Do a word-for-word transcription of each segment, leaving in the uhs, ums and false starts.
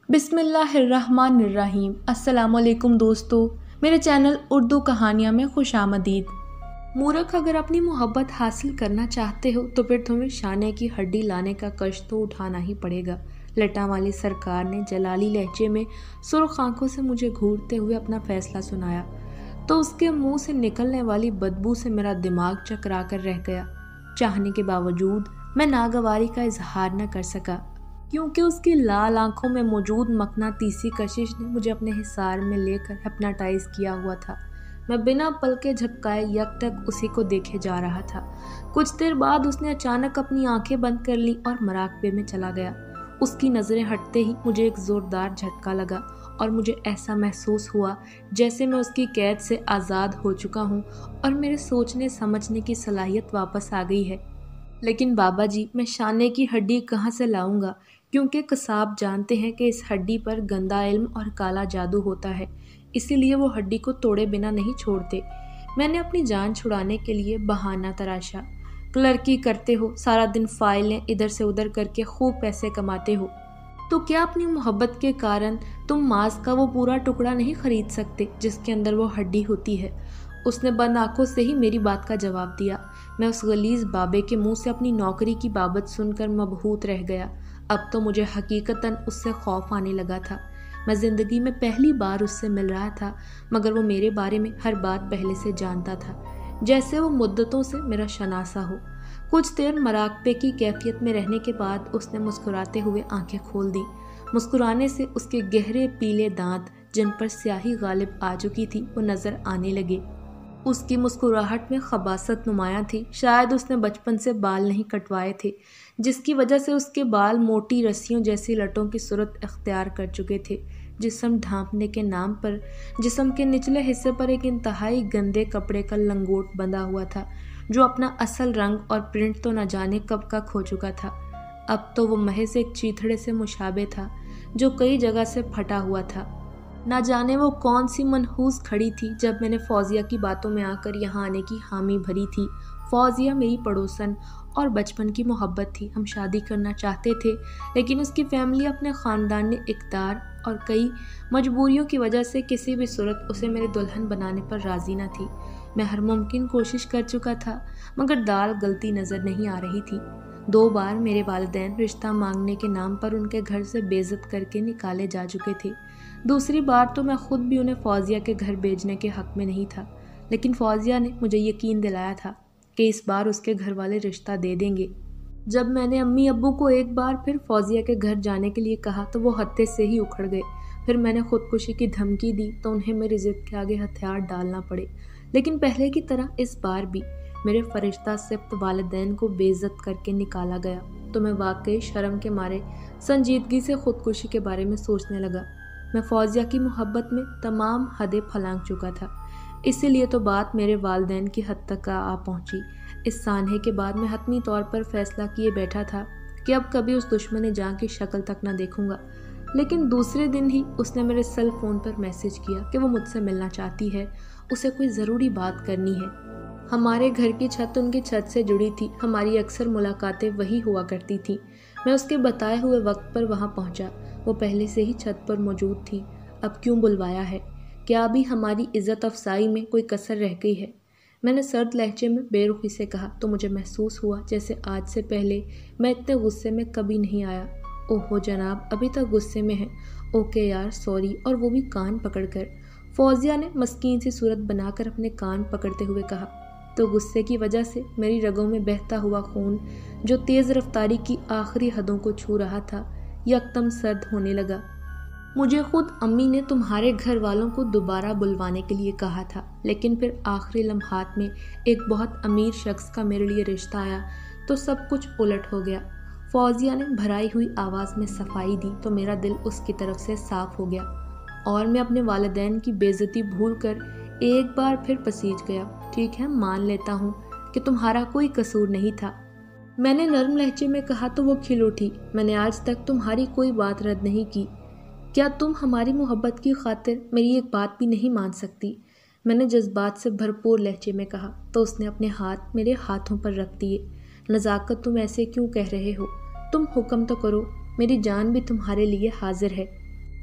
बिस्मिल्लाहिर्रहमानिर्रहीम। अस्सलाम वालेकुम दोस्तों, मेरे चैनल उर्दू कहानियाँ में खुशामदीद। मूर्ख, अगर अपनी मोहब्बत हासिल करना चाहते हो तो फिर तुम्हें शाने की हड्डी लाने का कष्ट तो उठाना ही पड़ेगा। लटा वाली सरकार ने जलाली लहजे में सुर्ख आंखों से मुझे घूरते हुए अपना फैसला सुनाया तो उसके मुंह से निकलने वाली बदबू से मेरा दिमाग चकरा कर रह गया। चाहने के बावजूद मैं नागवारी का इजहार न कर सका क्योंकि उसकी लाल आंखों में मौजूद मकनातीसी कशिश ने मुझे अपने हिसार में लेकर हिप्नोटाइज किया हुआ था। मैं बिना पलके झपकाए यक तक उसी को देखे जा रहा था। कुछ देर बाद उसने अचानक अपनी आंखें बंद कर ली और मराकबे में चला गया। उसकी नज़रें हटते ही मुझे एक ज़ोरदार झटका लगा और मुझे ऐसा महसूस हुआ जैसे मैं उसकी कैद से आज़ाद हो चुका हूँ और मेरे सोचने समझने की सलाहियत वापस आ गई है। लेकिन बाबा जी, मैं शाने की हड्डी कहाँ से लाऊंगा, क्योंकि कसाब जानते हैं कि इस हड्डी पर गंदा इल्म और काला जादू होता है, इसीलिए वो हड्डी को तोड़े बिना नहीं छोड़ते। मैंने अपनी जान छुड़ाने के लिए बहाना तराशा। क्लर्की करते हो, सारा दिन फाइलें इधर से उधर करके खूब पैसे कमाते हो, तो क्या अपनी मोहब्बत के कारण तुम मांस का वो पूरा टुकड़ा नहीं खरीद सकते जिसके अंदर वो हड्डी होती है? उसने बंद आंखों से ही मेरी बात का जवाब दिया। मैं उस गलीज बाबे के मुंह से अपनी नौकरी की बाबत सुनकर मबहूत रह गया। अब तो मुझे हकीकतन उससे खौफ आने लगा था। मैं ज़िंदगी में पहली बार उससे मिल रहा था, मगर वो मेरे बारे में हर बात पहले से जानता था, जैसे वो मुद्दतों से मेरा शनासा हो। कुछ देर मराकबे की कैफियत में रहने के बाद उसने मुस्कुराते हुए आंखें खोल दी। मुस्कुराने से उसके गहरे पीले दांत, जिन पर स्याही गालिब आ चुकी थी, वो नज़र आने लगे। उसकी मुस्कुराहट में खबासत नुमायां थी। शायद उसने बचपन से बाल नहीं कटवाए थे, जिसकी वजह से उसके बाल मोटी रस्सियों जैसी लटों की सूरत अख्तियार कर चुके थे। जिस्म ढांपने के नाम पर जिस्म के निचले हिस्से पर एक इंतहाई गंदे कपड़े का लंगोट बंधा हुआ था, जो अपना असल रंग और प्रिंट तो न जाने कब का खो चुका था। अब तो वो महज एक चीथड़े से मुशाबे था जो कई जगह से फटा हुआ था। ना जाने वो कौन सी मनहूस खड़ी थी जब मैंने फौजिया की बातों में आकर यहाँ आने की हामी भरी थी। फौजिया मेरी पड़ोसन और बचपन की मोहब्बत थी। हम शादी करना चाहते थे, लेकिन उसकी फैमिली, अपने ख़ानदान ने इक़्तिदार और कई मजबूरियों की वजह से किसी भी सूरत उसे मेरे दुल्हन बनाने पर राज़ी न थी। मैं हर मुमकिन कोशिश कर चुका था, मगर दाल गलती नज़र नहीं आ रही थी। दो बार मेरे वालिदैन रिश्ता मांगने के नाम पर उनके घर से बेइज्जत करके निकाले जा चुके थे। दूसरी बार तो मैं खुद भी उन्हें फौजिया के घर भेजने के हक़ में नहीं था, लेकिन फौजिया ने मुझे यकीन दिलाया था कि इस बार उसके घर वाले रिश्ता दे देंगे। जब मैंने अम्मी अब्बू को एक बार फिर फौजिया के घर जाने के लिए कहा तो वो हत्थे से ही उखड़ गए। फिर मैंने खुदकुशी की धमकी दी तो उन्हें मेरी ज़िद के आगे हथियार डालना पड़े। लेकिन पहले की तरह इस बार भी मेरे फरिश्ता सिफ्त वालिदैन को बेइज्जत करके निकाला गया तो मैं वाकई शर्म के मारे संजीदगी से खुदकुशी के बारे में सोचने लगा। मैं फौजिया की मोहब्बत में तमाम हदें फलांग चुका था, इसीलिए तो बात मेरे वालिदैन की हद तक आ पहुंची। इस सानहे के बाद मैं हतमी तौर पर फैसला किए बैठा था कि अब कभी उस दुश्मन जान की शक्ल तक न देखूंगा। लेकिन दूसरे दिन ही उसने मेरे सेल फ़ोन पर मैसेज किया कि वो मुझसे मिलना चाहती है, उसे कोई ज़रूरी बात करनी है। हमारे घर की छत उनकी छत से जुड़ी थी। हमारी अक्सर मुलाकातें वही हुआ करती थी। मैं उसके बताए हुए वक्त पर वहाँ पहुँचा। वो पहले से ही छत पर मौजूद थी। अब क्यों बुलवाया है? क्या अभी हमारी इज़्ज़त अफसाई में कोई कसर रह गई है? मैंने सर्द लहजे में बेरुखी से कहा तो मुझे महसूस हुआ जैसे आज से पहले मैं इतने गुस्से में कभी नहीं आया। ओहो जनाब, अभी तक गुस्से में हैं? ओके यार, सॉरी। और वो भी कान पकड़कर। फौजिया ने मस्कीन सी सूरत बनाकर अपने कान पकड़ते हुए कहा। तो गुस्से की वजह से मेरी रगों में बहता हुआ खून, जो तेज़ रफ्तारी की आखिरी हदों को छू रहा था, यकदम सर्द होने लगा। मुझे खुद अम्मी ने तुम्हारे घर वालों को दोबारा बुलवाने के लिए कहा था, लेकिन फिर आखिरी लम्हात में एक बहुत अमीर शख्स का मेरे लिए रिश्ता आया तो सब कुछ उलट हो गया। फौजिया ने भराई हुई आवाज़ में सफाई दी तो मेरा दिल उसकी तरफ से साफ हो गया और मैं अपने वालिदैन की बेइज्जती भूल कर एक बार फिर पसीज गया। ठीक है, मान लेता हूँ कि तुम्हारा कोई कसूर नहीं था, मैंने नरम लहजे में कहा तो वो खिल उठी। मैंने आज तक तुम्हारी कोई बात रद्द नहीं की। क्या तुम हमारी मोहब्बत की खातिर मेरी एक बात भी नहीं मान सकती? मैंने जज्बात से भरपूर लहजे में कहा तो उसने अपने हाथ मेरे हाथों पर रख दिए। नज़ाकत, तुम ऐसे क्यों कह रहे हो? तुम हुक्म तो करो, मेरी जान भी तुम्हारे लिए हाजिर है।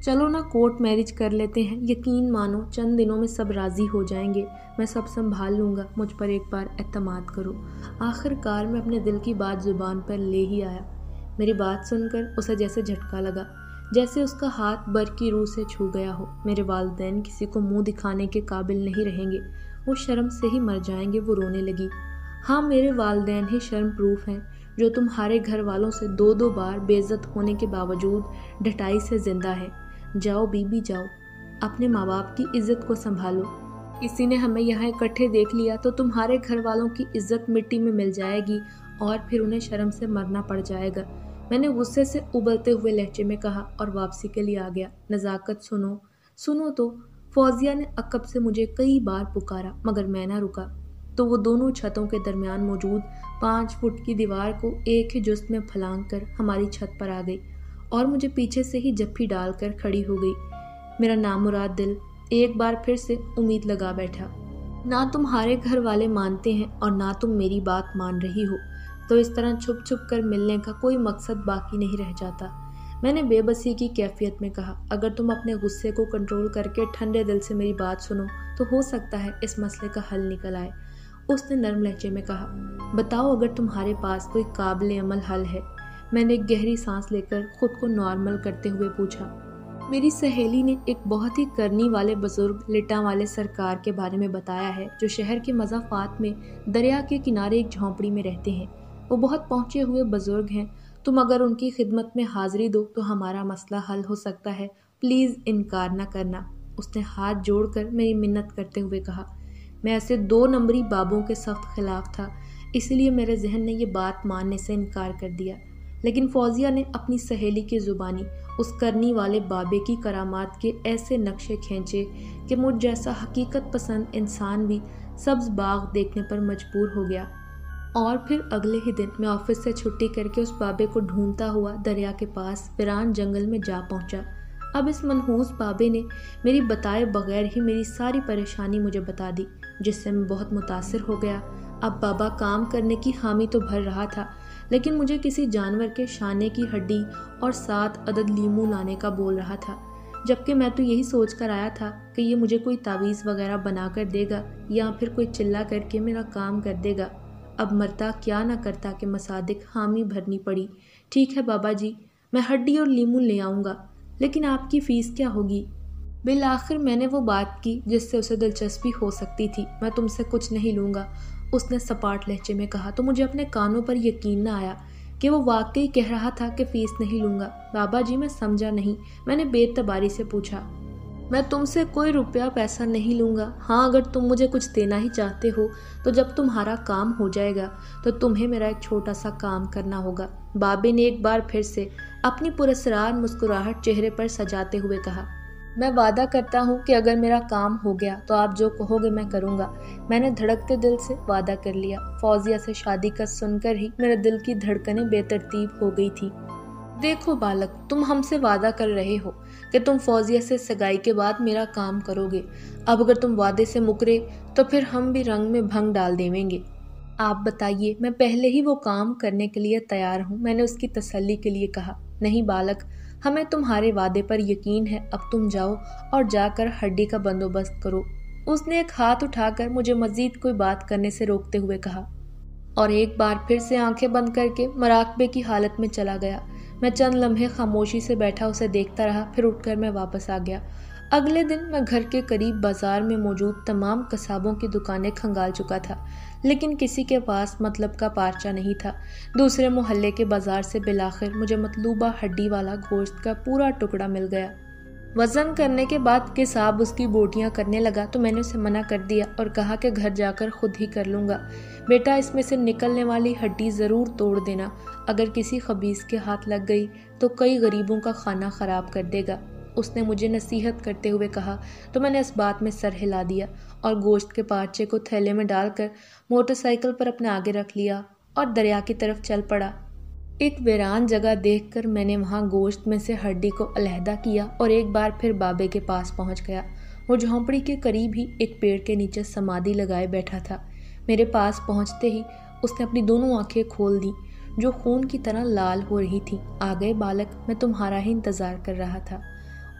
चलो ना कोर्ट मैरिज कर लेते हैं, यकीन मानो चंद दिनों में सब राज़ी हो जाएंगे, मैं सब संभाल लूँगा, मुझ पर एक बार एतमाद करो। आखिरकार मैं अपने दिल की बात ज़ुबान पर ले ही आया। मेरी बात सुनकर उसे जैसे झटका लगा, जैसे उसका हाथ बर की रूह से छू गया हो। मेरे वालिदैन किसी को मुंह दिखाने के काबिल नहीं रहेंगे, वो शर्म से ही मर जाएंगे। वो रोने लगी। हाँ, मेरे वालिदैन ही शर्म प्रूफ हैं, जो तुम्हारे घर वालों से दो दो बार बेइज्जत होने के बावजूद ढटाई से जिंदा है। जाओ बीबी जाओ, अपने माँ बाप की इज्जत को संभालो। किसी ने हमें यहाँ इकट्ठे देख लिया तो तुम्हारे घर वालों की इज्जत मिट्टी में मिल जाएगी और फिर उन्हें शर्म से मरना पड़ जाएगा। मैंने गुस्से से उबलते हुए लहजे में कहा और वापसी के लिए आ गया। नज़ाकत सुनो सुनो तो। फौजिया ने अकब से मुझे कई बार पुकारा, मगर मैं ना रुका तो वो दोनों छतों के दरमियान मौजूद पाँच फुट की दीवार को एक ही जुस्त में फलांग कर हमारी छत पर आ गई और मुझे पीछे से ही जप्फी डालकर खड़ी हो गई। मेरा नामुराद दिल एक बार फिर से उम्मीद लगा बैठा। ना तुम्हारे घर वाले मानते हैं और ना तुम मेरी बात मान रही हो, तो इस तरह छुप छुप कर मिलने का कोई मकसद बाकी नहीं रह जाता। मैंने बेबसी की कैफियत में कहा, अगर तुम अपने गुस्से को कंट्रोल करके ठंडे दिल से मेरी बात सुनो तो हो सकता है इस मसले का हल निकल आए। उसने नरम लहजे में कहा, बताओ अगर तुम्हारे पास कोई काबिल अमल हल है। मैंने एक गहरी सांस लेकर खुद को नॉर्मल करते हुए पूछा। मेरी सहेली ने एक बहुत ही करनी वाले बुजुर्ग लिटा वाले सरकार के बारे में बताया है, जो शहर के मज़ाफ़ात में दरिया के किनारे एक झोंपड़ी में रहते हैं। वो बहुत पहुँचे हुए बुजुर्ग हैं। तुम अगर उनकी खिदमत में हाजिरी दो तो हमारा मसला हल हो सकता है। प्लीज़ इनकार न करना। उसने हाथ जोड़कर मेरी मिन्नत करते हुए कहा। मैं ऐसे दो नंबरी बाबों के सख्त खिलाफ था, इसलिए मेरे जहन ने ये बात मानने से इनकार कर दिया। लेकिन फौजिया ने अपनी सहेली की ज़ुबानी उस करनी वाले बाबे की करामात के ऐसे नक्शे खींचे कि मुझ जैसा हकीकत पसंद इंसान भी सब्ज़ बाग देखने पर मजबूर हो गया। और फिर अगले ही दिन मैं ऑफिस से छुट्टी करके उस बाबे को ढूंढता हुआ दरिया के पास वीरान जंगल में जा पहुंचा। अब इस मनहूस बाबे ने मेरी बताए बगैर ही मेरी सारी परेशानी मुझे बता दी, जिससे मैं बहुत मुतासिर हो गया। अब बाबा काम करने की हामी तो भर रहा था, लेकिन मुझे किसी जानवर के शाने की हड्डी और सात अदद लीमू लाने का बोल रहा था, जबकि मैं तो यही सोच कर आया था कि ये मुझे कोई तावीज़ वगैरह बना कर देगा या फिर कोई चिल्ला करके मेरा काम कर देगा। अब मरता क्या ना करता कि मसादिक हामी भरनी पड़ी। ठीक है बाबा जी, मैं हड्डी और लीमू ले आऊँगा, लेकिन आपकी फ़ीस क्या होगी? बिल आखिर मैंने वो बात की जिससे उसे दिलचस्पी हो सकती थी। मैं तुमसे कुछ नहीं लूँगा, उसने सपाट लहजे में कहा तो मुझे अपने कानों पर यकीन न आया कि वो वाकई कह रहा था कि फ़ीस नहीं लूँगा। बाबा जी, मैं समझा नहीं। मैंने बेतबारी से पूछा। मैं तुमसे कोई रुपया पैसा नहीं लूँगा। हाँ, अगर तुम मुझे कुछ देना ही चाहते हो तो जब तुम्हारा काम हो जाएगा तो तुम्हें मेरा एक छोटा सा काम करना होगा। बाबे ने एक बार फिर से अपनी पुरस्कार मुस्कुराहट चेहरे पर सजाते हुए कहा। मैं वादा करता हूँ कि अगर मेरा काम हो गया तो आप जो कहोगे मैं करूँगा। मैंने धड़कते दिल से वादा कर लिया। फौजिया से शादी का सुनकर ही मेरे दिल की धड़कनें बेतरतीब हो गई थी। देखो बालक, तुम हमसे वादा कर रहे हो कि तुम फौजिया से सगाई के बाद मेरा काम करोगे। अब अगर तुम वादे से मुकरे तो फिर हम भी रंग में भंग डाल देंगे। आप बताइए, मैं पहले ही वो काम करने के लिए तैयार हूँ, मैंने उसकी तसल्ली के लिए कहा। नहीं बालक, हमें तुम्हारे वादे पर यकीन है। अब तुम जाओ और जाकर हड्डी का बंदोबस्त करो। उसने एक हाथ उठाकर मुझे मजीद कोई बात करने से रोकते हुए कहा और एक बार फिर से आंखें बंद करके मराकबे की हालत में चला गया। मैं चंद लम्हे खामोशी से बैठा उसे देखता रहा, फिर उठकर मैं वापस आ गया। अगले दिन मैं घर के करीब बाजार में मौजूद तमाम कसाबों की दुकानें खंगाल चुका था, लेकिन किसी के पास मतलब का पार्चा नहीं था। दूसरे मोहल्ले के बाजार से बिलाखिर मुझे मतलूबा हड्डी वाला गोश्त का पूरा टुकड़ा मिल गया। वज़न करने के बाद किसाब उसकी बोटियां करने लगा तो मैंने उसे मना कर दिया और कहा कि घर जाकर खुद ही कर लूँगा। बेटा, इसमें से निकलने वाली हड्डी ज़रूर तोड़ देना, अगर किसी खबीस के हाथ लग गई तो कई गरीबों का खाना ख़राब कर देगा। उसने मुझे नसीहत करते हुए कहा तो मैंने इस बात में सर हिला दिया और गोश्त के पार्चे को थैले में डालकर मोटरसाइकिल पर अपने आगे रख लिया और दरिया की तरफ चल पड़ा। एक वीरान जगह देखकर मैंने वहाँ गोश्त में से हड्डी को अलहदा किया और एक बार फिर बाबे के पास पहुँच गया। वो झोंपड़ी के करीब ही एक पेड़ के नीचे समाधि लगाए बैठा था। मेरे पास पहुँचते ही उसने अपनी दोनों आंखें खोल दी जो खून की तरह लाल हो रही थी। आ गए बालक, मैं तुम्हारा ही इंतज़ार कर रहा था।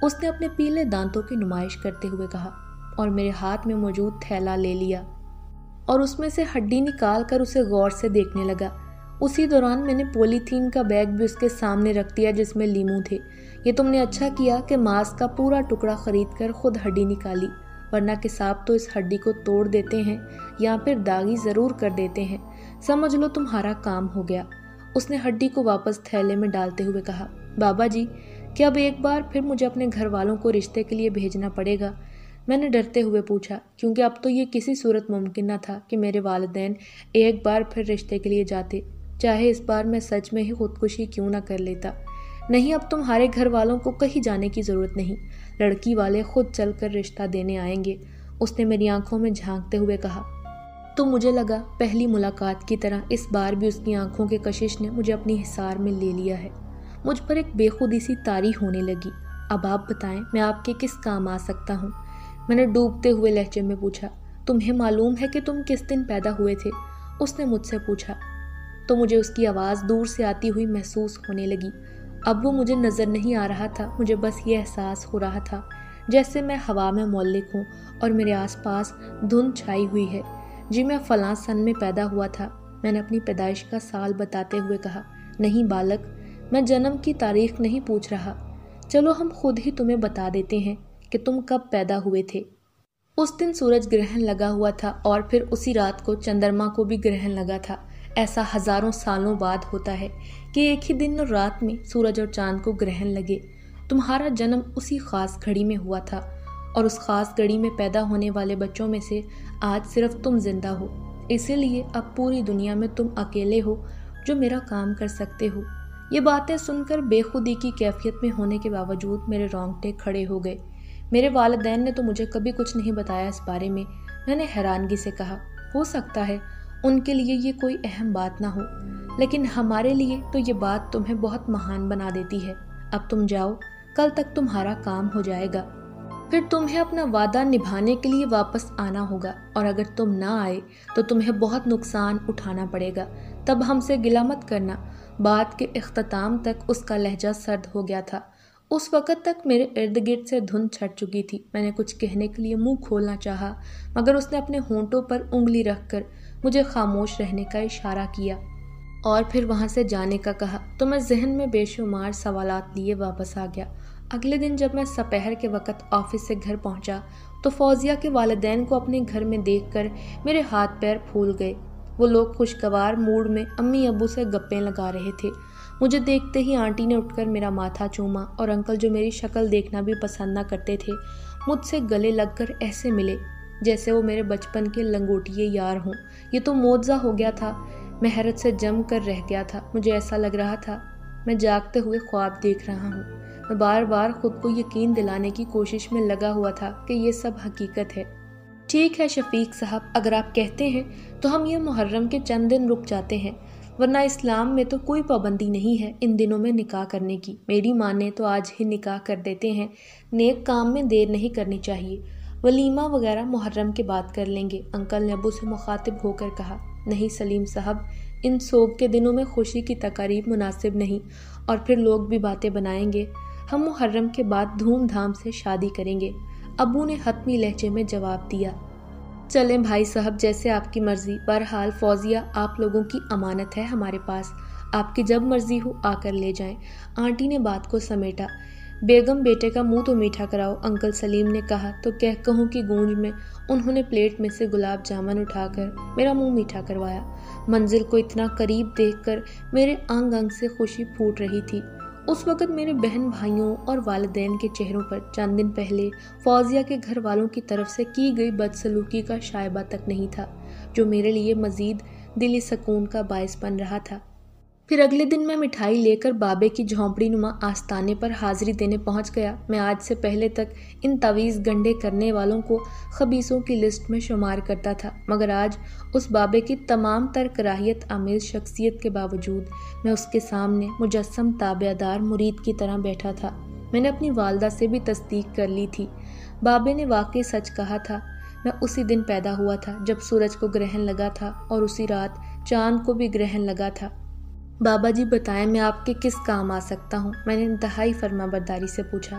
اس نے اپنے پیلے دانتوں کی نمائش کرتے ہوئے کہا اور میرے ہاتھ میں موجود تھیلا لے لیا اور اس میں سے ہڈی نکال کر اسے غور سے دیکھنے لگا۔ اسی دوران میں نے پولی تھین کا بیگ بھی اس کے سامنے رکھ دیا جس میں لیمو تھے۔ یہ تم نے اچھا کیا کہ ماंس کا پورا ٹکڑا خرید کر خود ہڈی نکالی، ورنہ کساب تو اس ہڈی کو توڑ دیتے ہیں یا پھر داغی ضرور کر دیتے ہیں۔ سمجھ لو تمہارا کام ہو گیا۔ اس نے ہڈی کو واپس تھیلے میں ڈالتے ہوئے کہا، بابا جی کیا اب ایک بار پھر مجھے اپنے گھر والوں کو رشتے کے لیے بھیجنا پڑے گا؟ میں نے ڈرتے ہوئے پوچھا، کیونکہ اب تو یہ کسی صورت ممکن نہ تھا کہ میرے والدین ایک بار پھر رشتے کے لیے جاتے، چاہے اس بار میں سچ میں ہی خودکشی کیوں نہ کر لیتا۔ نہیں، اب تمہارے گھر والوں کو کہیں جانے کی ضرورت نہیں، لڑکی والے خود چل کر رشتہ دینے آئیں گے۔ اس نے میری آنکھوں میں جھانکتے ہوئے کہا۔ تو مجھے لگا پہلی ملاقات کی طرح اس بار بھی اس کی آنکھوں کے کشش نے مجھے اپنی حصار میں لے لیا ہے۔ مجھ پر ایک بے خودی سی طاری ہونے لگی۔ اب آپ بتائیں میں آپ کے کس کام آ سکتا ہوں؟ میں نے ڈوبتے ہوئے لہجے میں پوچھا۔ تمہیں معلوم ہے کہ تم کس دن پیدا ہوئے تھے؟ اس نے مجھ سے پوچھا تو مجھے اس کی آواز دور سے آتی ہوئی محسوس ہونے لگی۔ اب وہ مجھے نظر نہیں آ رہا تھا، مجھے بس یہ احساس ہو رہا تھا جیسے میں ہوا میں معلق ہوں اور میرے آس پاس دھند چھائی ہوئی ہے۔ جی میں فلاں سن میں پیدا ہوا تھا، میں نے اپنی پیدائش کا سال بتاتے ہوئے کہا۔ نہیں بالک، میں جنم کی تاریخ نہیں پوچھ رہا، چلو ہم خود ہی تمہیں بتا دیتے ہیں کہ تم کب پیدا ہوئے تھے۔ اس دن سورج گرہن لگا ہوا تھا اور پھر اسی رات کو چندرما کو بھی گرہن لگا تھا۔ ایسا ہزاروں سالوں بعد ہوتا ہے کہ ایک ہی دن اور رات میں سورج اور چاند کو گرہن لگے۔ تمہارا جنم اسی خاص گھڑی میں ہوا تھا اور اس خاص گھڑی میں پیدا ہونے والے بچوں میں سے آج صرف تم زندہ ہو، اسی لیے اب پوری دنیا میں تم اکیلے ہو جو میرا کام کر سکتے ہو۔ یہ باتیں سن کر بے خودی کی کیفیت میں ہونے کے باوجود میرے رونگٹے کھڑے ہو گئے۔ میرے والدین نے تو مجھے کبھی کچھ نہیں بتایا اس بارے میں، میں نے حیرانگی سے کہا۔ ہو سکتا ہے ان کے لیے یہ کوئی اہم بات نہ ہو، لیکن ہمارے لیے تو یہ بات تمہیں بہت مہان بنا دیتی ہے۔ اب تم جاؤ، کل تک تمہارا کام ہو جائے گا، پھر تمہیں اپنا وعدہ نبھانے کے لیے واپس آنا ہوگا، اور اگر تم نہ آئے تو تمہیں بہت نقصان اٹھانا پڑے گا۔ تب ہم سے گلہ مت کرنا۔ بات کے اختتام تک اس کا لہجہ سرد ہو گیا تھا۔ اس وقت تک میرے ارد گرد سے دھند چھٹ چکی تھی۔ میں نے کچھ کہنے کے لیے منہ کھولنا چاہا، مگر اس نے اپنے ہونٹوں پر انگلی رکھ کر مجھے خاموش رہنے کا اشارہ کیا اور پھر وہاں سے جانے کا کہا، تو میں ذہن میں بے شمار سوالات لیے واپس آ گیا۔ اگلے دن جب میں سپہر کے وقت آفس سے گھر پہنچا تو فوزیہ کے والدین کو اپنے گھر میں دیکھ کر میرے ہاتھ پیر پھول گئے۔ وہ لوگ خوشگوار موڈ میں امی ابو سے گپیں لگا رہے تھے۔ مجھے دیکھتے ہی آنٹی نے اٹھ کر میرا ماتھا چوما اور انکل جو میری شکل دیکھنا بھی پسند نہ کرتے تھے مجھ سے گلے لگ کر ایسے ملے جیسے وہ میرے بچپن کے لنگوٹیے یار ہوں۔ یہ تو معجزہ ہو گیا تھا، میں حیرت سے جم کر رہ گیا تھا۔ مجھے ایسا لگ رہا تھا میں جاگتے ہوئے خواب دیکھ رہا ہوں۔ میں بار بار خود کو یقین دلانے کی کوشش میں لگا ہوا تھا کہ یہ سب حقیقت ہے۔ ٹھیک ہے شفیق صاحب، اگر آپ کہتے ہیں تو ہم یہ محرم کے چند دن رک جاتے ہیں، ورنہ اسلام میں تو کوئی پابندی نہیں ہے ان دنوں میں نکاح کرنے کی۔ میری ماں نے تو آج ہی نکاح کر دیتے ہیں، نیک کام میں دیر نہیں کرنی چاہیے، ولیمہ وغیرہ محرم کے بعد کر لیں گے، انکل نے ابو سے مخاطب ہو کر کہا۔ نہیں سلیم صاحب، ان سوگ کے دنوں میں خوشی کی تقاریب مناسب نہیں، اور پھر لوگ بھی باتیں بنائیں گے۔ ہم محرم کے بعد دھوم دھام سے شادی کریں گے، ابو نے حتمی لہجے میں جواب دیا۔ چلیں بھائی صاحب، جیسے آپ کی مرضی، بہرحال فوزیہ آپ لوگوں کی امانت ہے ہمارے پاس، آپ کی جب مرضی ہو آ کر لے جائیں۔ آنٹی نے بات کو سمیٹا۔ بیگم بیٹے کا منہ تو میٹھا کراؤ، انکل سلیم نے کہا تو کہہ کہوں کی گونج میں انہوں نے پلیٹ میں سے گلاب جامن اٹھا کر میرا منہ میٹھا کروایا۔ منزل کو اتنا قریب دیکھ کر میرے انگ انگ سے خوشی پھوٹ رہی تھی۔ اس وقت میرے بہن بھائیوں اور والدین کے چہروں پر چند دن پہلے فوزیہ کے گھر والوں کی طرف سے کی گئی بدسلوکی کا شائبہ تک نہیں تھا، جو میرے لیے مزید دلی سکون کا باعث بن رہا تھا۔ پھر اگلے دن میں مٹھائی لے کر بابے کی جھونپڑی نما آستانے پر حاضری دینے پہنچ گیا۔ میں آج سے پہلے تک ان تویز گنڈے کرنے والوں کو خبیثوں کی لسٹ میں شمار کرتا تھا، مگر آج اس بابے کی تمام تر کراہیت آمیز شخصیت کے باوجود میں اس کے سامنے مجسم تابع دار مرید کی طرح بیٹھا تھا۔ میں نے اپنی والدہ سے بھی تصدیق کر لی تھی، بابے نے واقعی سچ کہا تھا۔ میں اسی دن پیدا ہوا تھا جب سورج کو گرہن لگا تھا اور اسی رات چاند کو بھی گرہن لگا تھا۔ بابا جی بتائیں میں آپ کے کس کام آ سکتا ہوں؟ میں نے انتہائی فرما برداری سے پوچھا۔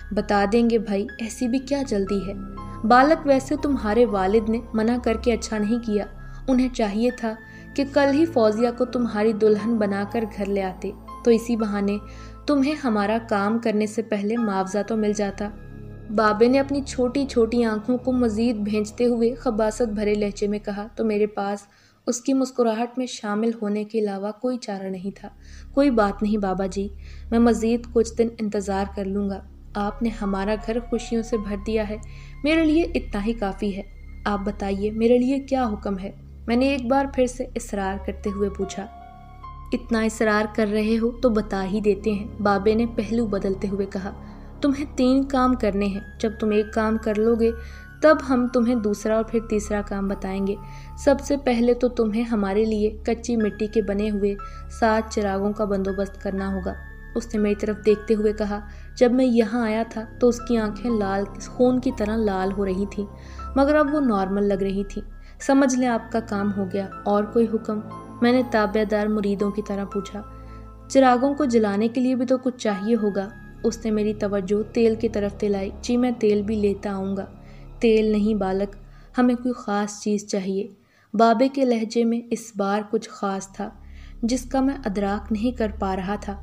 बता देंगे भाई, ऐसी भी क्या जल्दी है। बालक, वैसे तुम्हारे वालिद ने मना करके अच्छा नहीं किया। उन्हें चाहिए था कि कल ही फौजिया को तुम्हारी दुल्हन बनाकर घर ले आते, तो इसी बहाने तुम्हें हमारा काम करने से पहले मुआवजा तो मिल जाता। बाबे ने अपनी छोटी छोटी आंखों को मजीद भेंचते हुए खबासत भरे लहजे में कहा। तो मेरे पास उसकी मुस्कुराहट में शामिल होने के अलावा कोई चारा नहीं था। कोई बात नहीं बाबा जी, मैं मजीद कुछ दिन इंतज़ार कर लूँगा। आपने हमारा घर खुशियों से भर दिया है, मेरे लिए इतना ही काफ़ी है। आप बताइए, मेरे लिए क्या हुक्म है? मैंने एक बार फिर से इसरार करते हुए पूछा। इतना इसरार कर रहे हो तो बता ही देते हैं, बाबे ने पहलू बदलते हुए कहा। तुम्हें तीन काम करने हैं। जब तुम एक काम कर लोगे तब हम तुम्हें दूसरा और फिर तीसरा काम बताएंगे। सबसे पहले तो तुम्हें हमारे लिए कच्ची मिट्टी के बने हुए सात चिरागों का बंदोबस्त करना होगा। उसने मेरी तरफ देखते हुए कहा। जब मैं यहाँ आया था तो उसकी आंखें लाल खून की तरह लाल हो रही थी, मगर अब वो नॉर्मल लग रही थी। समझ लें आपका काम हो गया। और कोई हुक्म? मैंने ताबेदार मुरीदों की तरह पूछा। चिरागों को जलाने के लिए भी तो कुछ चाहिए होगा। उसने मेरी तवज्जो तेल की तरफ दिलाई। जी मैं तेल भी लेता आऊँगा। तेल नहीं बालक, हमें कोई ख़ास चीज़ चाहिए। बाबे के लहजे में इस बार कुछ ख़ास था जिसका मैं अदराक नहीं कर पा रहा था।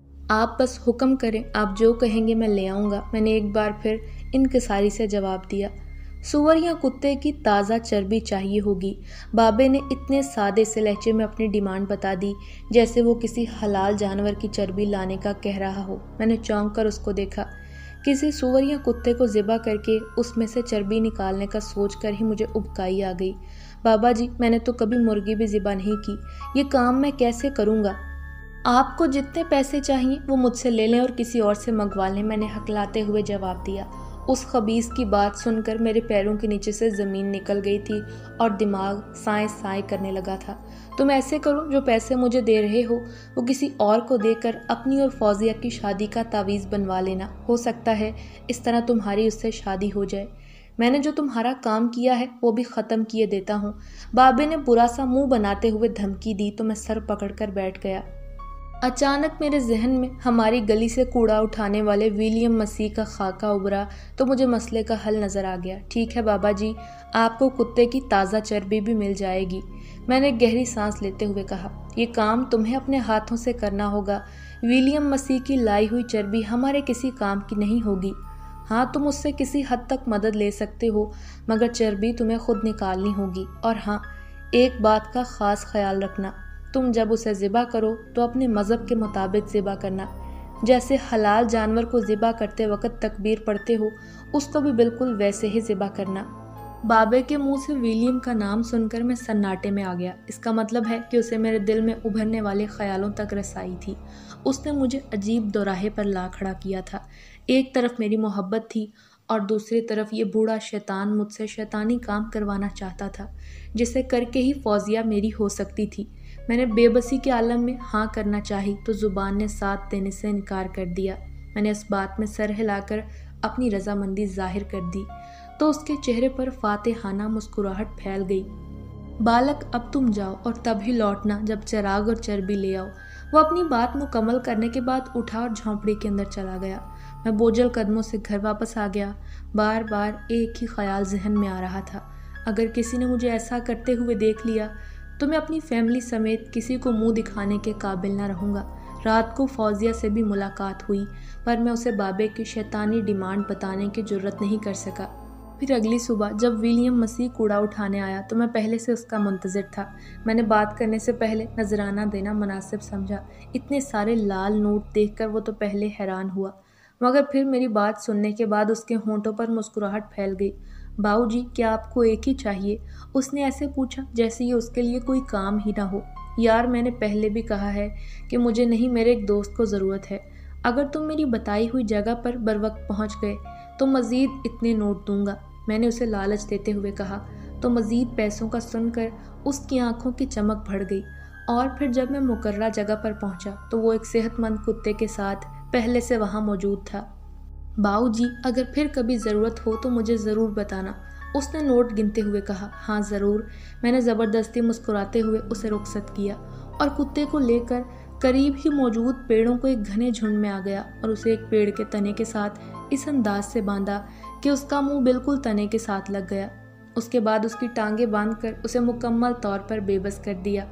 आप बस हुक्म करें, आप जो कहेंगे मैं ले आऊँगा। मैंने एक बार फिर इनकिसारी से जवाब दिया। सूअर या कुत्ते की ताज़ा चर्बी चाहिए होगी। बाबे ने इतने सादे से लहजे में अपनी डिमांड बता दी जैसे वो किसी हलाल जानवर की चर्बी लाने का कह रहा हो। मैंने चौंक कर उसको देखा। किसी सूअर या कुत्ते को ज़िबा करके उसमें से चर्बी निकालने का सोच कर ही मुझे उबकाई आ गई। बाबा जी, मैंने तो कभी मुर्गी भी ज़िबा नहीं की, ये काम मैं कैसे करूँगा? आपको जितने पैसे चाहिए वो मुझसे ले लें और किसी और से मंगवा लें, मैंने हकलाते हुए जवाब दिया। उस खबीस की बात सुनकर मेरे पैरों के नीचे से ज़मीन निकल गई थी और दिमाग साए साए करने लगा था। तुम ऐसे करो, जो पैसे मुझे दे रहे हो वो किसी और को देकर अपनी और फौजिया की शादी का तावीज़ बनवा लेना। हो सकता है इस तरह तुम्हारी उससे शादी हो जाए। मैंने जो तुम्हारा काम किया है वो भी ख़त्म किए देता हूँ। बाबे ने बुरा सा मुँह बनाते हुए धमकी दी तो मैं सर पकड़कर बैठ गया। अचानक मेरे जहन में हमारी गली से कूड़ा उठाने वाले विलियम मसीह का खाका उभरा तो मुझे मसले का हल नज़र आ गया। ठीक है बाबा जी, आपको कुत्ते की ताज़ा चर्बी भी मिल जाएगी, मैंने गहरी सांस लेते हुए कहा। ये काम तुम्हें अपने हाथों से करना होगा। विलियम मसीह की लाई हुई चर्बी हमारे किसी काम की नहीं होगी। हाँ, तुम उससे किसी हद तक मदद ले सकते हो, मगर चर्बी तुम्हें खुद निकालनी होगी। और हाँ, एक बात का ख़ास ख्याल रखना, तुम जब उसे ज़िबा करो तो अपने मज़हब के मुताबिक ज़िबा करना। जैसे हलाल जानवर को ज़िबा करते वक्त तकबीर पढ़ते हो, उसको भी बिल्कुल वैसे ही ज़िबा करना। बाबे के मुंह से विलियम का नाम सुनकर मैं सन्नाटे में आ गया। इसका मतलब है कि उसे मेरे दिल में उभरने वाले ख्यालों तक रसाई थी। उसने मुझे अजीब दोराहे पर ला खड़ा किया था। एक तरफ मेरी मोहब्बत थी और दूसरी तरफ ये बूढ़ा शैतान मुझसे शैतानी काम करवाना चाहता था, जिसे करके ही फौजिया मेरी हो सकती थी। मैंने बेबसी के आलम में हाँ करना चाही तो ज़ुबान ने साथ देने से इनकार कर दिया। मैंने इस बात में सर हिलाकर अपनी रजामंदी जाहिर कर दी तो उसके चेहरे पर फातिहाना मुस्कुराहट फैल गई। बालक, अब तुम जाओ और तभी लौटना जब चिराग और चर्बी ले आओ। वो अपनी बात मुकम्मल करने के बाद उठा और झोंपड़ी के अंदर चला गया। मैं बोझल कदमों से घर वापस आ गया। बार बार एक ही ख्याल जहन में आ रहा था, अगर किसी ने मुझे ऐसा करते हुए देख लिया तो मैं अपनी फैमिली समेत किसी को मुंह दिखाने के काबिल ना रहूँगा। रात को फौजिया से भी मुलाकात हुई, पर मैं उसे बाबे की शैतानी डिमांड बताने की जुर्रत नहीं कर सका। फिर अगली सुबह जब विलियम मसीह कूड़ा उठाने आया तो मैं पहले से उसका मुंतज़िर था। मैंने बात करने से पहले नजराना देना मुनासिब समझा। इतने सारे लाल नोट देखकर वो तो पहले हैरान हुआ, मगर फिर मेरी बात सुनने के बाद उसके होंठों पर मुस्कुराहट फैल गई। बाऊ जी, क्या आपको एक ही चाहिए? उसने ऐसे पूछा जैसे ये उसके लिए कोई काम ही ना हो। यार, मैंने पहले भी कहा है कि मुझे नहीं, मेरे एक दोस्त को ज़रूरत है। अगर तुम मेरी बताई हुई जगह पर बर वक्त पहुँच गए तो मज़ीद इतने नोट दूंगा, मैंने उसे लालच देते हुए कहा। तो मज़ीद पैसों का सुनकर उसकी आंखों की चमक बढ़ गई। और फिर जब मैं मुकर्रा जगह पर पहुंचा तो वो एक सेहतमंद कुत्ते के साथ पहले से वहां मौजूद था। बाऊ जी, अगर फिर कभी ज़रूरत हो तो मुझे ज़रूर बताना, उसने नोट गिनते हुए कहा। हाँ ज़रूर, मैंने ज़बरदस्ती मुस्कुराते हुए उसे रुखसत किया और कुत्ते को लेकर करीब ही मौजूद पेड़ों को एक घने झुंड में आ गया और उसे एक पेड़ के तने के साथ इस अंदाज से बांधा कि उसका मुंह बिल्कुल तने के साथ लग गया। उसके बाद उसकी टांगें बांधकर उसे मुकम्मल तौर पर बेबस कर दिया।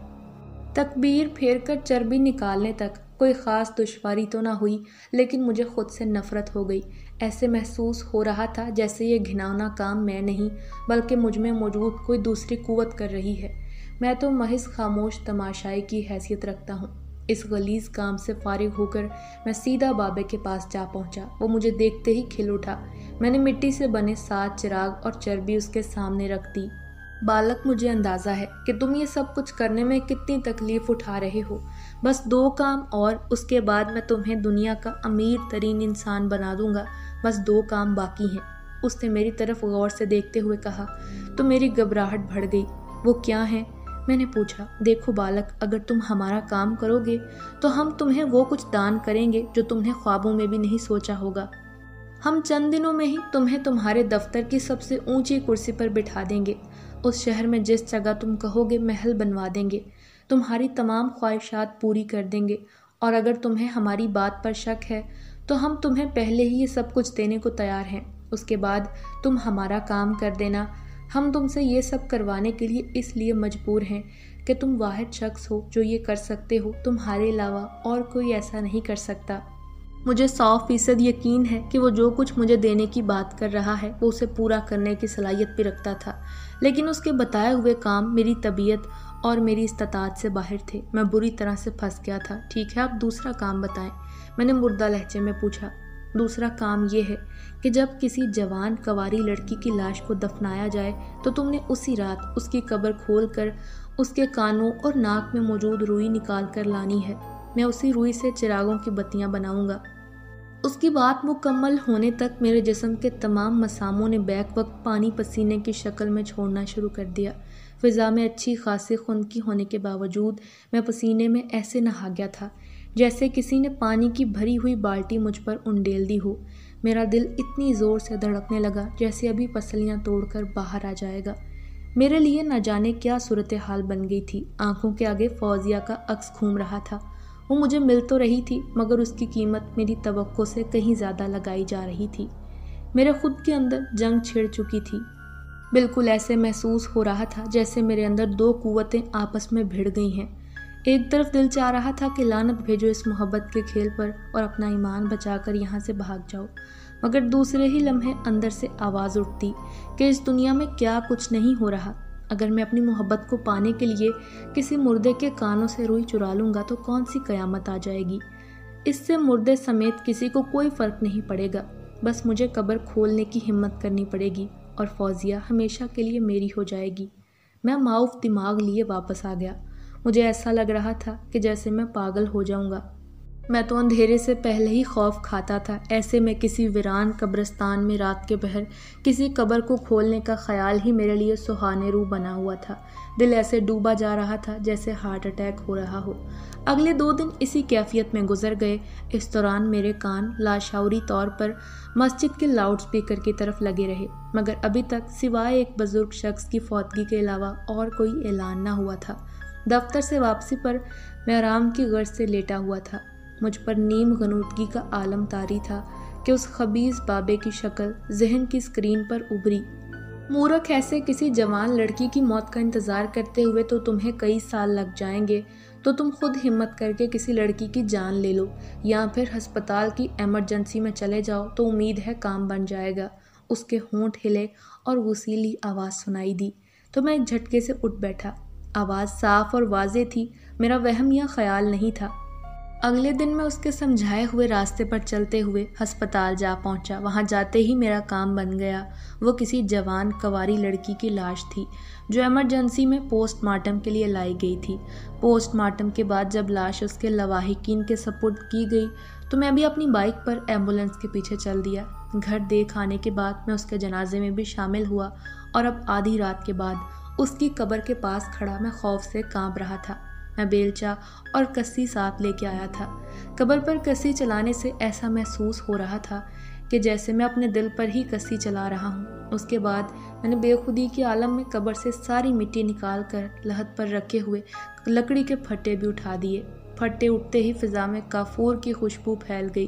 तकबीर फेर कर चर्बी निकालने तक कोई ख़ास दुश्वारी तो ना हुई, लेकिन मुझे खुद से नफ़रत हो गई। ऐसे महसूस हो रहा था जैसे ये घिनौना काम मैं नहीं बल्कि मुझ में मौजूद कोई दूसरी कुव्वत कर रही है। मैं तो महज खामोश तमाशाई की हैसियत रखता हूँ। इस गलीज़ काम से फारिग होकर मैं सीधा बाबे के पास जा पहुँचा। वो मुझे देखते ही खिल उठा। मैंने मिट्टी से बने सात चिराग और चर्बी उसके सामने रख दी। बालक, मुझे अंदाज़ा है कि तुम ये सब कुछ करने में कितनी तकलीफ़ उठा रहे हो। बस दो काम और उसके बाद मैं तुम्हें दुनिया का अमीर तरीन इंसान बना दूंगा। बस दो काम बाकी हैं। उसने मेरी तरफ गौर से देखते हुए कहा तो मेरी घबराहट बढ़ गई। वो क्या है? मैंने पूछा। देखो बालक, अगर तुम हमारा काम करोगे तो हम तुम्हें वो कुछ दान करेंगे जो तुमने ख्वाबों में भी नहीं सोचा होगा। हम चंद दिनों में ही तुम्हें तुम्हारे दफ्तर की सबसे ऊंची कुर्सी पर बिठा देंगे। उस शहर में जिस जगह तुम कहोगे महल बनवा देंगे। तुम्हारी तमाम ख्वाहिशात पूरी कर देंगे। और अगर तुम्हें हमारी बात पर शक है तो हम तुम्हें पहले ही ये सब कुछ देने को तैयार हैं। उसके बाद तुम हमारा काम कर देना। हम तुमसे ये सब करवाने के लिए इसलिए मजबूर हैं कि तुम वाहिद शख्स हो जो ये कर सकते हो। तुम्हारे अलावा और कोई ऐसा नहीं कर सकता। मुझे सौ फीसद यकीन है कि वो जो कुछ मुझे देने की बात कर रहा है वो उसे पूरा करने की सलाहियत भी रखता था, लेकिन उसके बताए हुए काम मेरी तबीयत और मेरी इस्तात से बाहर थे। मैं बुरी तरह से फंस गया था। ठीक है, आप दूसरा काम बताएं, मैंने मुर्दा लहजे में पूछा। दूसरा काम ये है कि जब किसी जवान कवारी लड़की की लाश को दफनाया जाए तो तुमने उसी रात उसकी कब्र खोल कर उसके कानों और नाक में मौजूद रुई निकाल कर लानी है। मैं उसी रुई से चिरागों की बत्तियां बनाऊंगा। उसकी बात मुकम्मल होने तक मेरे जिस्म के तमाम मसामों ने बैक वक्त पानी पसीने की शक्ल में छोड़ना शुरू कर दिया। फ़िज़ा में अच्छी खासी खुनकी होने के बावजूद मैं पसीने में ऐसे नहा गया था जैसे किसी ने पानी की भरी हुई बाल्टी मुझ पर उंडेल दी हो। मेरा दिल इतनी ज़ोर से धड़कने लगा जैसे अभी पसलियाँ तोड़कर बाहर आ जाएगा। मेरे लिए न जाने क्या सूरत हाल बन गई थी। आंखों के आगे फौजिया का अक्स घूम रहा था। वो मुझे मिल तो रही थी मगर उसकी कीमत मेरी तवक्को से कहीं ज़्यादा लगाई जा रही थी। मेरे खुद के अंदर जंग छिड़ चुकी थी। बिल्कुल ऐसे महसूस हो रहा था जैसे मेरे अंदर दो कुव्वतें आपस में भिड़ गई हैं। एक तरफ दिल चाह रहा था कि लानत भेजो इस मोहब्बत के खेल पर और अपना ईमान बचाकर यहाँ से भाग जाओ, मगर दूसरे ही लम्हे अंदर से आवाज़ उठती कि इस दुनिया में क्या कुछ नहीं हो रहा। अगर मैं अपनी मोहब्बत को पाने के लिए किसी मुर्दे के कानों से रुई चुरा लूँगा तो कौन सी कयामत आ जाएगी। इससे मुर्दे समेत किसी को कोई फ़र्क नहीं पड़ेगा। बस मुझे कब्र खोलने की हिम्मत करनी पड़ेगी और फौजिया हमेशा के लिए मेरी हो जाएगी। मैं माऊफ दिमाग लिए वापस आ गया। मुझे ऐसा लग रहा था कि जैसे मैं पागल हो जाऊंगा। मैं तो अंधेरे से पहले ही खौफ खाता था। ऐसे में किसी वीरान कब्रिस्तान में रात के पहर किसी कब्र को खोलने का ख्याल ही मेरे लिए सुहाने रूह बना हुआ था। दिल ऐसे डूबा जा रहा था जैसे हार्ट अटैक हो रहा हो। अगले दो दिन इसी कैफियत में गुजर गए। इस दौरान मेरे कान लाशौरी तौर पर मस्जिद के लाउड स्पीकर की तरफ लगे रहे, मगर अभी तक सिवाय एक बुजुर्ग शख्स की फौतगी के अलावा और कोई ऐलान न हुआ था। दफ्तर से वापसी पर मैं आराम की गर्ज से लेटा हुआ था। मुझ पर नीम गनूदगी का आलम तारी था कि उस खबीज़ बाबे की शक्ल जहन की स्क्रीन पर उभरी। मूर्ख, ऐसे किसी जवान लड़की की मौत का इंतज़ार करते हुए तो तुम्हें कई साल लग जाएंगे, तो तुम खुद हिम्मत करके किसी लड़की की जान ले लो या फिर अस्पताल की एमरजेंसी में चले जाओ तो उम्मीद है काम बन जाएगा। उसके होंठ हिले और गुसीली आवाज़ सुनाई दी तो मैं एक झटके से उठ बैठा। आवाज़ साफ और वाज़े थी, मेरा वहम या ख्याल नहीं था। अगले दिन मैं उसके समझाए हुए रास्ते पर चलते हुए अस्पताल जा पहुंचा। वहां जाते ही मेरा काम बन गया। वो किसी जवान कवारी लड़की की लाश थी जो इमरजेंसी में पोस्टमार्टम के लिए लाई गई थी। पोस्टमार्टम के बाद जब लाश उसके लवाहिकीन के सपुर्द की गई तो मैं भी अपनी बाइक पर एम्बुलेंस के पीछे चल दिया। घर देख आने के बाद मैं उसके जनाजे में भी शामिल हुआ और अब आधी रात के बाद उसकी कब्र के पास खड़ा मैं खौफ से कांप रहा था। मैं बेलचा और कस्सी साथ लेके आया था। कब्र पर कस्सी चलाने से ऐसा महसूस हो रहा था कि जैसे मैं अपने दिल पर ही कस्सी चला रहा हूँ। उसके बाद मैंने बेखुदी के आलम में कब्र से सारी मिट्टी निकाल कर लहद पर रखे हुए लकड़ी के फट्टे भी उठा दिए। फट्टे उठते ही फिजा में काफूर की खुशबू फैल गई।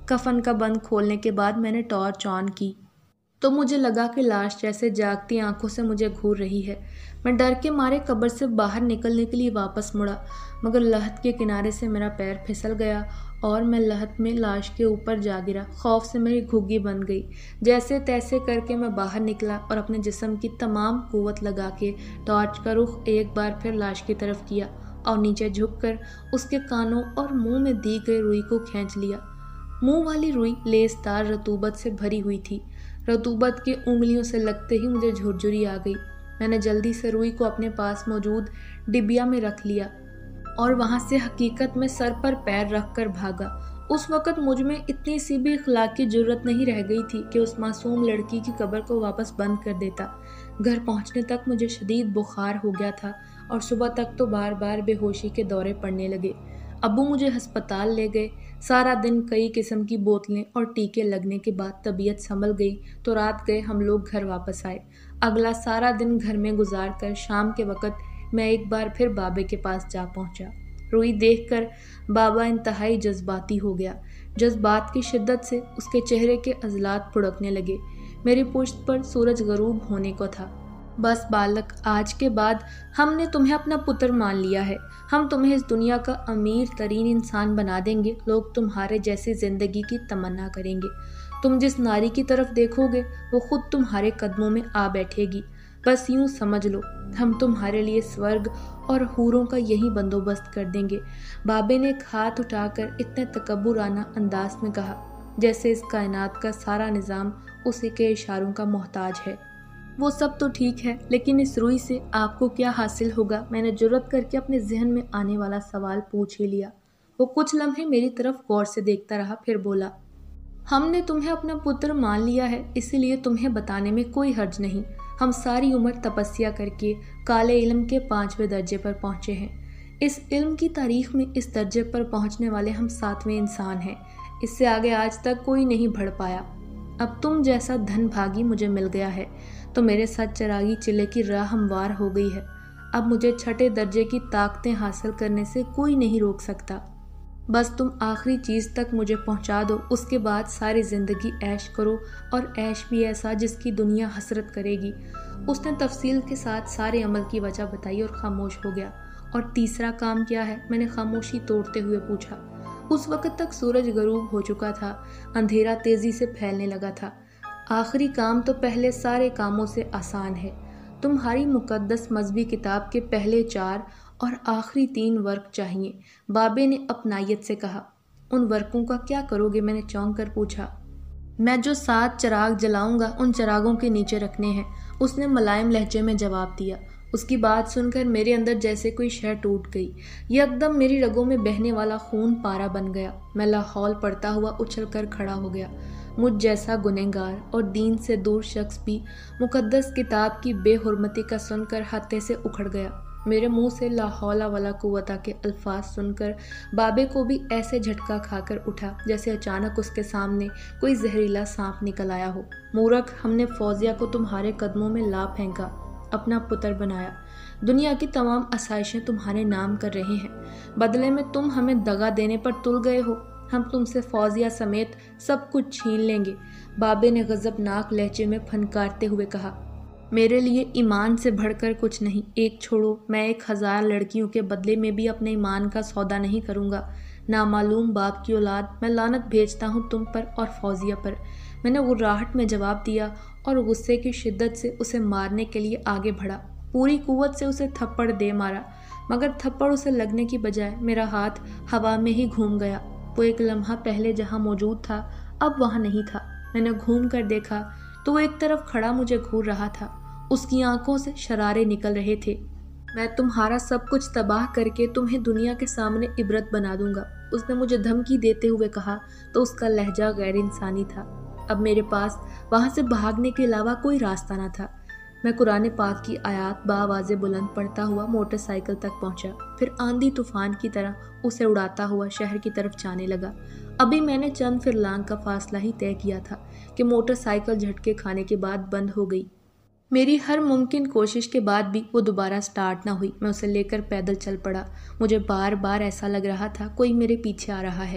कफन का बंद खोलने के बाद मैंने टॉर्च ऑन की तो मुझे लगा कि लाश जैसे जागती आंखों से मुझे घूर रही है। मैं डर के मारे कब्र से बाहर निकलने के लिए वापस मुड़ा, मगर लहद के किनारे से मेरा पैर फिसल गया और मैं लहद में लाश के ऊपर जा गिरा। खौफ से मेरी घुग्गी बन गई। जैसे तैसे करके मैं बाहर निकला और अपने जिस्म की तमाम कुव्वत लगा के टॉर्च का रुख एक बार फिर लाश की तरफ किया और नीचे झुककर उसके कानों और मुंह में दी गई रुई को खींच लिया। मुंह वाली रुई लेसदार रतूबत से भरी हुई थी। रतूबत के उंगलियों से लगते ही मुझे झुरझुरी आ गई। मैंने जल्दी से रुई को अपने पास मौजूद डिबिया में रख लिया और वहां से हकीकत में सर पर पैर रखकर भागा। उस वक़्त मुझ में इतनी सी भी इखलाक की जरूरत नहीं रह गई थी कि उस मासूम लड़की की कब्र को वापस बंद कर देता। घर पहुंचने तक मुझे शदीद बुखार हो गया था और सुबह तक तो बार बार बेहोशी के दौरे पड़ने लगे। अब्बू मुझे हस्पताल ले गए। सारा दिन कई किस्म की बोतलें और टीके लगने के बाद तबीयत संभल गई तो रात गए हम लोग घर वापस आए। अगला सारा दिन घर में गुजार कर शाम के वक़्त मैं एक बार फिर बाबे के पास जा पहुंचा। रुई देखकर बाबा इंतहाई जज्बाती हो गया। जज्बात की शिद्दत से उसके चेहरे के अज़लात फुड़कने लगे। मेरी पुश्त पर सूरज गरूब होने को था। बस बालक, आज के बाद हमने तुम्हें अपना पुत्र मान लिया है। हम तुम्हें इस दुनिया का अमीर तरीन इंसान बना देंगे। लोग तुम्हारे जैसी जिंदगी की तमन्ना करेंगे। तुम जिस नारी की तरफ देखोगे वो खुद तुम्हारे कदमों में आ बैठेगी। बस यूं समझ लो, हम तुम्हारे लिए स्वर्ग और हूरों का यही बंदोबस्त कर देंगे। बाबे ने एक हाथ उठाकर इतने तकब्बुराना अंदाज में कहा जैसे इस कायनात का सारा निज़ाम उसी के इशारों का मोहताज है। वो सब तो ठीक है, लेकिन इस रुई से आपको क्या हासिल होगा? मैंने जुर्रत करके अपने जहन में आने वाला सवाल पूछ ही लिया। वो कुछ लम्हे मेरी तरफ गौर से देखता रहा, फिर बोला, हमने तुम्हें अपना पुत्र मान लिया है, इसीलिए तुम्हें बताने में कोई हर्ज नहीं। हम सारी उम्र तपस्या करके काले इल्म के पांचवें दर्जे पर पहुंचे हैं। इस इल्म की तारीख में इस दर्जे पर पहुंचने वाले हम सातवें इंसान हैं। इससे आगे आज तक कोई नहीं बढ़ पाया। अब तुम जैसा धन भागी मुझे मिल गया है तो मेरे साथ चरागी चिले की राह हमवार हो गई है। अब मुझे छठे दर्जे की ताकतें हासिल करने से कोई नहीं रोक सकता। बस तुम आखिरी चीज़ तक मुझे पहुंचा दो, उसके बाद सारी ज़िंदगी ऐश करो, और ऐश भी ऐसा जिसकी दुनिया हसरत करेगी। उसने तफसील के साथ सारे अमल की वजह बताई और खामोश हो गया। और तीसरा काम क्या है? मैंने खामोशी तोड़ते हुए पूछा। उस वक़्त तक सूरज गरूब हो चुका था। अंधेरा तेज़ी से फैलने लगा था। आखिरी काम तो पहले सारे कामों से आसान है। तुम्हारी मुकद्दस मजहबी किताब के पहले चार और आखिरी तीन वर्क चाहिए। बाबे ने अपनायत से कहा। उन वर्कों का क्या करोगे? मैंने चौंक कर पूछा। मैं जो सात चिराग जलाऊंगा उन चिरागों के नीचे रखने हैं, उसने मुलायम लहजे में जवाब दिया। उसकी बात सुनकर मेरे अंदर जैसे कोई शय टूट गई। यकदम मेरी रगों में बहने वाला खून पारा बन गया। मैं लाहौल पड़ता हुआ उछल कर खड़ा हो गया। मुझ जैसा गुनहगार और दीन से दूर शख्स भी मुकद्दस किताब की बेहुरमती का सुनकर हत्थे से उखड़ गया। मेरे मुंह से ला हौला वला कुव्वता के अल्फाज सुनकर बाबे को भी ऐसे झटका खाकर उठा जैसे अचानक उसके सामने कोई जहरीला सांप निकल आया हो। मूर्ख, हमने फौजिया को तुम्हारे कदमों में ला फेंका, अपना पुत्र बनाया। दुनिया की तमाम आसाइशें तुम्हारे नाम कर रहे हैं। बदले में तुम हमें दगा देने पर तुल गए हो। हम तुमसे फौजिया समेत सब कुछ छीन लेंगे। बाबे ने गजबनाक लहजे में फनकारते हुए कहा। मेरे लिए ईमान से बढ़कर कुछ नहीं। एक छोड़ो, मैं एक हज़ार लड़कियों के बदले में भी अपने ईमान का सौदा नहीं करूँगा। नामालूम बाप की औलाद, मैं लानत भेजता हूँ तुम पर और फौजिया पर। मैंने गुर्राहट में जवाब दिया और गुस्से की शिद्दत से उसे मारने के लिए आगे बढ़ा। पूरी कुव्वत से उसे थप्पड़ दे मारा, मगर थप्पड़ उसे लगने की बजाय मेरा हाथ हवा में ही घूम गया। वो एक लम्हा पहले जहाँ मौजूद था अब वहाँ नहीं था। मैंने घूम कर देखा तो वो एक तरफ खड़ा मुझे घूर रहा था। उसकी आंखों से शरारे निकल रहे थे। मैं तुम्हारा सब कुछ तबाह करके तुम्हें दुनिया के सामने इबरत बना दूंगा, उसने मुझे धमकी देते हुए कहा तो उसका लहजा गैर इंसानी था। अब मेरे पास वहाँ से भागने के अलावा कोई रास्ता न था। मैं कुरान पाक की आयात बावाज़े बुलंद पढ़ता हुआ मोटरसाइकिल तक पहुंचा, फिर आंधी तूफान की तरह उसे उड़ाता हुआ शहर की तरफ जाने लगा। अभी मैंने चंद फिरलांग का फासला ही तय किया था कि मोटरसाइकिल झटके खाने के बाद बंद हो गई। मेरी हर मुमकिन कोशिश के बाद भी वो दोबारा स्टार्ट ना हुई। मैं उसे लेकर पैदल चल पड़ा। मुझे बार बार ऐसा लग रहा था कोई मेरे पीछे आ रहा है।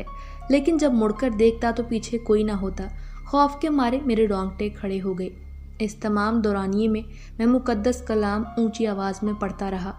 लेकिन जब मुड़कर देखता तो पीछे कोई ना होता। खौफ के मारे मेरे रोंगटे खड़े हो गए। इस तमाम दौरानिए में मैं मुकद्दस कलाम ऊंची आवाज़ में पढ़ता रहा।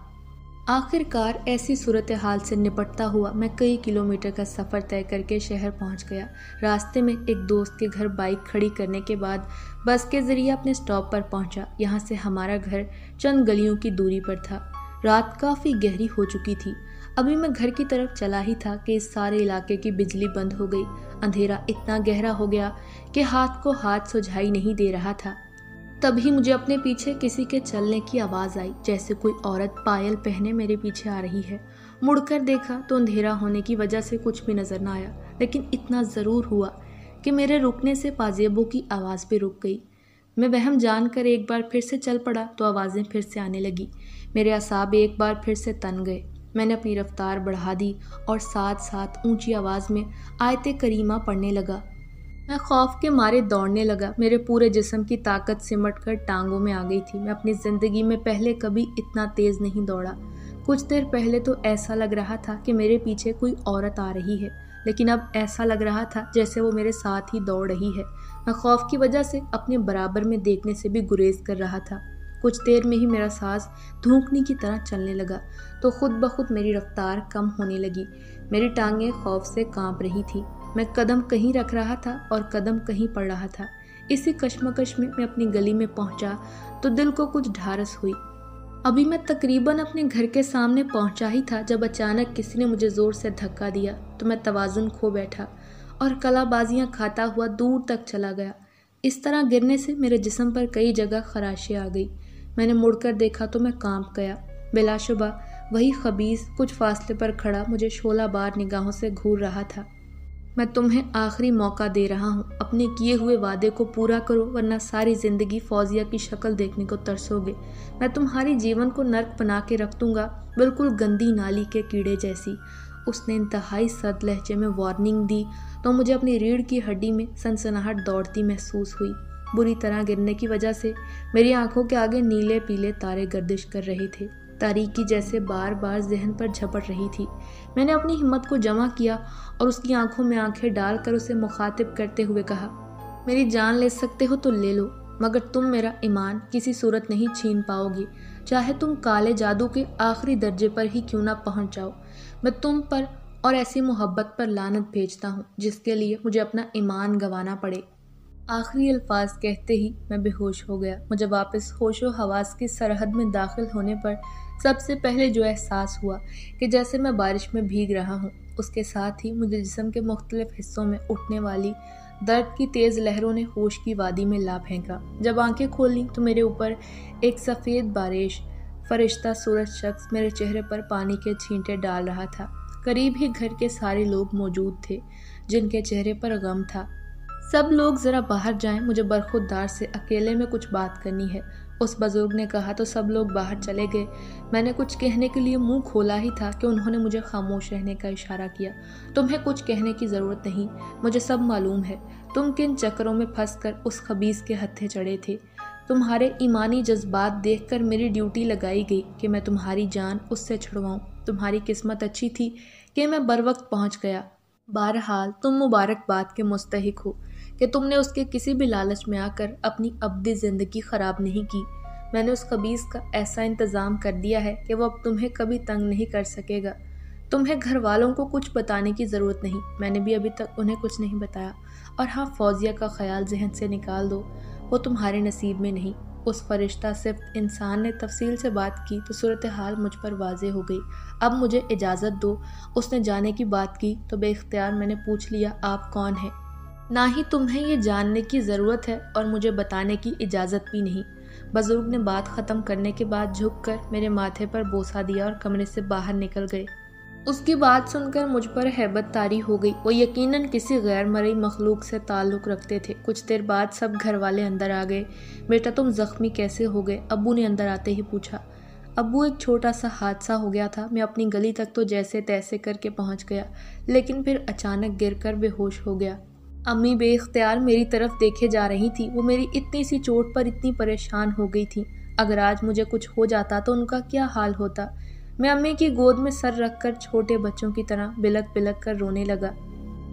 आखिरकार ऐसी सूरत हाल से निपटता हुआ मैं कई किलोमीटर का सफ़र तय करके शहर पहुंच गया। रास्ते में एक दोस्त के घर बाइक खड़ी करने के बाद बस के ज़रिए अपने स्टॉप पर पहुंचा। यहाँ से हमारा घर चंद गलियों की दूरी पर था। रात काफ़ी गहरी हो चुकी थी। अभी मैं घर की तरफ चला ही था कि इस सारे इलाके की बिजली बंद हो गई। अंधेरा इतना गहरा हो गया कि हाथ को हाथ सुझाई नहीं दे रहा था। तभी मुझे अपने पीछे किसी के चलने की आवाज़ आई, जैसे कोई औरत पायल पहने मेरे पीछे आ रही है। मुड़कर देखा तो अंधेरा होने की वजह से कुछ भी नज़र न आया, लेकिन इतना ज़रूर हुआ कि मेरे रुकने से पाजेबों की आवाज़ भी रुक गई। मैं वहम जानकर एक बार फिर से चल पड़ा तो आवाज़ें फिर से आने लगी। मेरे असाब एक बार फिर से तन गए। मैंने अपनी रफ्तार बढ़ा दी और साथ साथ ऊंची आवाज़ में आयते करीमा पढ़ने लगा। मैं खौफ के मारे दौड़ने लगा। मेरे पूरे जिस्म की ताकत सिमट कर टांगों में आ गई थी। मैं अपनी ज़िंदगी में पहले कभी इतना तेज़ नहीं दौड़ा। कुछ देर पहले तो ऐसा लग रहा था कि मेरे पीछे कोई औरत आ रही है, लेकिन अब ऐसा लग रहा था जैसे वो मेरे साथ ही दौड़ रही है। मैं खौफ की वजह से अपने बराबर में देखने से भी गुरेज कर रहा था। कुछ देर में ही मेरा सांस धूकनी की तरह चलने लगा तो खुद ब खुद मेरी रफ्तार कम होने लगी। मेरी टांगें खौफ से कांप रही थी। मैं कदम कहीं रख रहा था और कदम कहीं पड़ रहा था। इसी कश्मकश में मैं अपनी गली में पहुंचा तो दिल को कुछ ढारस हुई। अभी मैं तकरीबन अपने घर के सामने पहुंचा ही था जब अचानक किसी ने मुझे ज़ोर से धक्का दिया तो मैं तवाज़ुन खो बैठा और कलाबाजियां खाता हुआ दूर तक चला गया। इस तरह गिरने से मेरे जिस्म पर कई जगह खराशें आ गई। मैंने मुड़कर देखा तो मैं कांप गया। बिलाशुबा वही खबीस कुछ फासले पर खड़ा मुझे शोला बार निगाहों से घूर रहा था। मैं तुम्हें आखिरी मौका दे रहा हूँ, अपने किए हुए वादे को पूरा करो वरना सारी ज़िंदगी फौजिया की शक्ल देखने को तरसोगे। मैं तुम्हारी जीवन को नर्क बना के रख दूंगा, बिल्कुल गंदी नाली के कीड़े जैसी। उसने इंतहाई सख्त लहजे में वार्निंग दी तो मुझे अपनी रीढ़ की हड्डी में सनसनाहट दौड़ती महसूस हुई। बुरी तरह गिरने की वजह से मेरी आंखों के आगे नीले पीले तारे गर्दिश कर रहे थे। तारीकी जैसे बार बार जहन पर झपट रही थी। मैंने अपनी हिम्मत को जमा किया और उसकी आंखों में आंखें डालकर उसे मुखातिब करते हुए कहा, मेरी जान ले सकते हो तो ले लो, मगर तुम मेरा ईमान किसी सूरत नहीं छीन पाओगे, चाहे तुम काले जादू के आखिरी दर्जे पर ही क्यों ना पहुंच जाओ। मैं तुम पर और ऐसी मोहब्बत पर लानत भेजता हूँ जिसके लिए मुझे अपना ईमान गंवाना पड़े। आखिरी अल्फाज कहते ही मैं बेहोश हो गया। मुझे वापस होशो हवास की सरहद में दाखिल होने पर सबसे पहले जो एहसास हुआ कि जैसे मैं बारिश में भीग रहा हूँ, उसके साथ ही मुझे जिस्म के मुख्तलिफ हिस्सों में उठने वाली दर्द की तेज़ लहरों ने होश की वादी में ला फेंका। जब आंखें खोलीं तो मेरे ऊपर एक सफ़ेद बारिश फरिश्ता सूरज शख्स मेरे चेहरे पर पानी के छींटे डाल रहा था। करीब ही घर के सारे लोग मौजूद थे जिनके चेहरे पर गम था। सब लोग ज़रा बाहर जाएं, मुझे बरखुरदार से अकेले में कुछ बात करनी है, उस बुजुर्ग ने कहा तो सब लोग बाहर चले गए। मैंने कुछ कहने के लिए मुंह खोला ही था कि उन्होंने मुझे खामोश रहने का इशारा किया। तुम्हें कुछ कहने की ज़रूरत नहीं, मुझे सब मालूम है तुम किन चक्करों में फंसकर उस खबीस के हत्थे चढ़े थे। तुम्हारे ईमानी जज्बात देखकर मेरी ड्यूटी लगाई गई कि मैं तुम्हारी जान उससे छुड़वाऊँ। तुम्हारी किस्मत अच्छी थी कि मैं बर वक्त पहुँच गया। बहरहाल तुम मुबारकबाद के मुस्तहिक हो कि तुमने उसके किसी भी लालच में आकर अपनी अब्दी ज़िंदगी ख़राब नहीं की। मैंने उस खबीस का ऐसा इंतज़ाम कर दिया है कि वो अब तुम्हें कभी तंग नहीं कर सकेगा। तुम्हें घर वालों को कुछ बताने की ज़रूरत नहीं, मैंने भी अभी तक उन्हें कुछ नहीं बताया। और हाँ, फौजिया का ख्याल जहन से निकाल दो, वो तुम्हारे नसीब में नहीं। उस फरिश्ता सिर्फ इंसान ने तफसील से बात की तो सूरत हाल मुझ पर वाज़ेह हो गई। अब मुझे इजाज़त दो। उसने जाने की बात की तो बेख्तियार मैंने पूछ लिया, आप कौन हैं? ना ही तुम्हें ये जानने की ज़रूरत है और मुझे बताने की इजाज़त भी नहीं। बुजुर्ग ने बात ख़त्म करने के बाद झुककर मेरे माथे पर बोसा दिया और कमरे से बाहर निकल गए। उसकी बात सुनकर मुझ पर हैबत तारी हो गई। वो यकीनन किसी गैर मरई मखलूक से ताल्लुक़ रखते थे। कुछ देर बाद सब घर वाले अंदर आ गए। बेटा तुम ज़ख्मी कैसे हो गए? अब्बू ने अंदर आते ही पूछा। अब्बू, एक छोटा सा हादसा हो गया था। मैं अपनी गली तक तो जैसे तैसे करके पहुंच गया, लेकिन फिर अचानक गिरकर बेहोश हो गया। अम्मी बेख्तियार मेरी तरफ देखे जा रही थी। वो मेरी इतनी सी चोट पर इतनी परेशान हो गई थी। अगर आज मुझे कुछ हो जाता तो उनका क्या हाल होता। मैं अम्मी की गोद में सर रखकर छोटे बच्चों की तरह बिलक बिलक कर रोने लगा।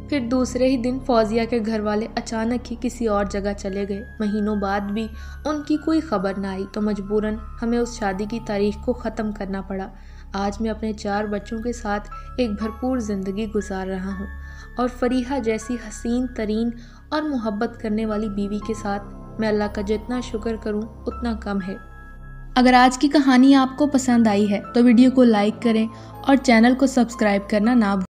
پھر دوسرے ہی دن فوزیہ کے گھر والے اچانک ہی کسی اور جگہ چلے گئے۔ مہینوں بعد بھی ان کی کوئی خبر نہ آئی تو مجبوراً ہمیں اس شادی کی تاریخ کو ختم کرنا پڑا۔ آج میں اپنے چار بچوں کے ساتھ ایک بھرپور زندگی گزار رہا ہوں اور فریحہ جیسی حسین ترین اور محبت کرنے والی بیوی کے ساتھ میں اللہ کا جتنا شکر کروں اتنا کم ہے۔ اگر آج کی کہانی آپ کو پسند آئی ہے تو ویڈیو کو لائک کریں اور چینل کو سبسکرائب کرنا نہ بھولیں۔